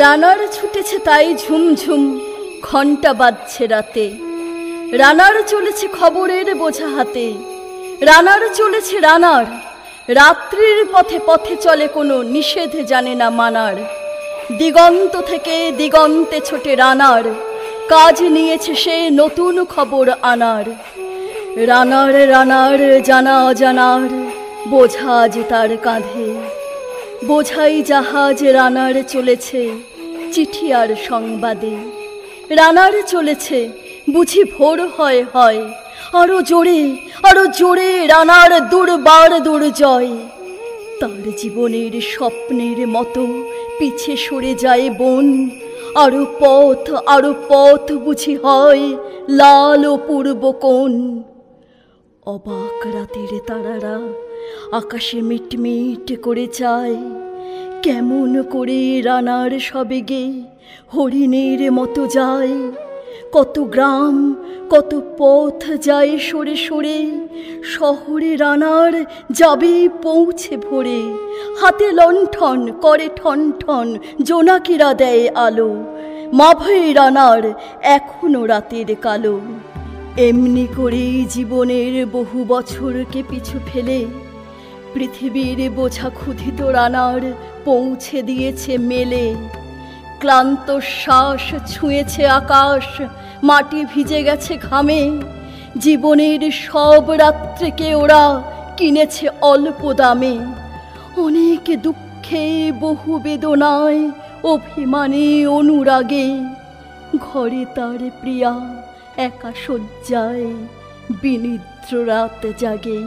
রানার ছুটেছে তাই ঝুমঝুম ঘণ্টা বাজছে রাতে, রানার চলেছে খবরের বোঝা হাতে, রানার চলেছে রানার, রাত্রির পথে পথে চলে কোনো নিষেধ জানে না মানার। দিগন্ত থেকে দিগন্তে ছোটে রানার, কাজ নিয়েছে সে নতুন খবর আনার। রানার রানার জানা অজানার বোঝা যে তার কাঁধে, বোঝাই জাহাজ রানার চলেছে চিঠি আর সংবাদে। রানার চলেছে বুঝি ভোর হয় হয়, আরো জোরে রানার দুর্বার দুর্জয়। তার জীবনের স্বপ্নের মতো পিছে সরে যায় বন, আরো পথ বুঝি হয় লাল ও পূর্ব কোণ। অবাক রাতের তারারা আকাশে মিটমিট করে চায়, কেমন করে রানার সবেগে হরিণের মতো যায়। কত গ্রাম কত পথ যায় সরে সরে, শহরে রানার যাবে পৌঁছে ভোরে। হাতে লণ্ঠন করে ঠন ঠন, জোনাকিরা দেয় আলো, মাভয়ে রানার এখনো রাতের কালো। এমনি করেই জীবনের বহু বছরকে পিছু ফেলে পৃথিবীর বোঝা ক্ষুধিত রানার পৌঁছে দিয়েছে মেলে। ক্লান্ত শ্বাস ছুঁয়েছে আকাশ, মাটি ভিজে গেছে ঘামে। জীবনের সব রাত্রিকে ওরা কিনেছে অল্প দামে। অনেক দুঃখে বহু বেদনায় অভিমানে অনুরাগে, ঘরে তার প্রিয়া একা শয্যায় বিনিদ্র রাত জাগে।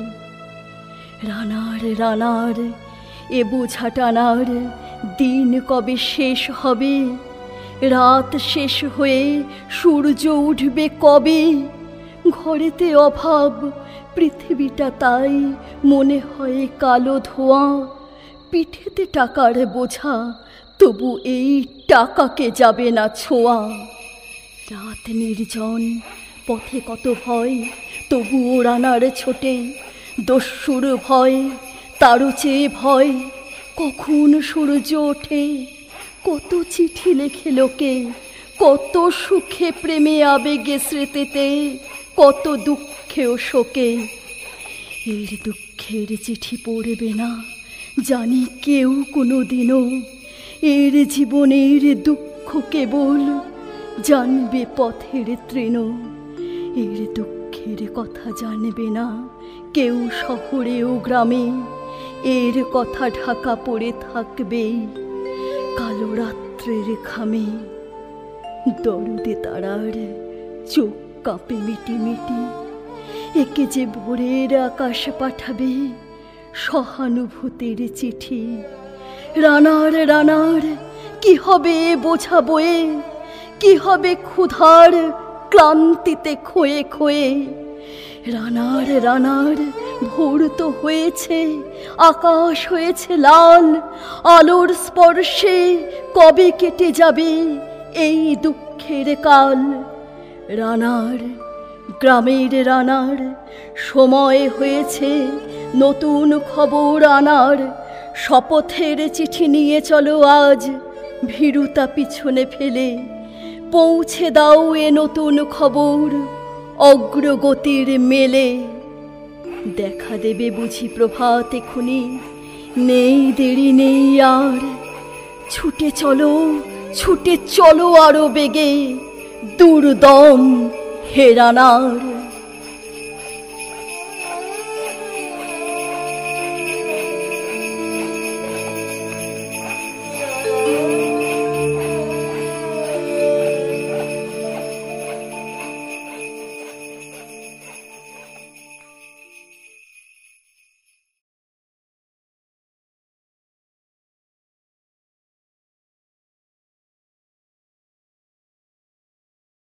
রানার এ বোঝা টানার দিন কবে শেষ হবে? রাত শেষ হয়ে সূর্য উঠবে কবে? ঘরেতে অভাব, পৃথিবীটা তাই মনে হয় কালো ধোঁয়া। পিঠেতে টাকার বোঝা, তবু এই টাকাকে যাবে না ছোঁয়া। রাত নির্জন, পথে কত ভয়, তবুও রানার ছোটে। দস্যুর ভয়, তারও চেয়ে ভয়, কখন সূর্য ওঠে। কত চিঠি লেখে লোকে, কত সুখে প্রেমে আবেগে স্মৃতিতে, কত দুঃখে ও শোকে। এর দুঃখের চিঠি পড়বে না জানি কেউ কোনো দিনও। এর জীবনের দুঃখ কেবল জানবে পথের তৃণ। এর দুঃখের কথা জানবে না কেউ শহরে ও গ্রামে। এর কথা ঢাকা পড়ে থাকবে কালো রাত্রের খামে। দরদে তারার চোখ কাঁপে মিটি মিটি, একে যে ভোরের আকাশ পাঠাবে সহানুভূতির চিঠি। রানার কি হবে বোঝা বয়ে, কি হবে ক্ষুধার ক্লান্তিতে খোয়ে খোয়ে। রানার ভোর তো হয়েছে, আকাশ হয়েছে লাল। আলোর স্পর্শে কবে কেটে যাবে এই দুঃখের কাল। রানার, গ্রামের রানার, সময় হয়েছে নতুন খবর আনার। শপথের চিঠি নিয়ে চলো আজ ভীরুতা পিছনে ফেলে। পৌঁছে দাও এ নতুন খবর অগ্রগতির মেলে। দেখা দেবে বুঝি প্রভাত এখুনি, নেই দেরি নেই আর। ছুটে চলো আরো বেগে, দুর্দম হে রানার।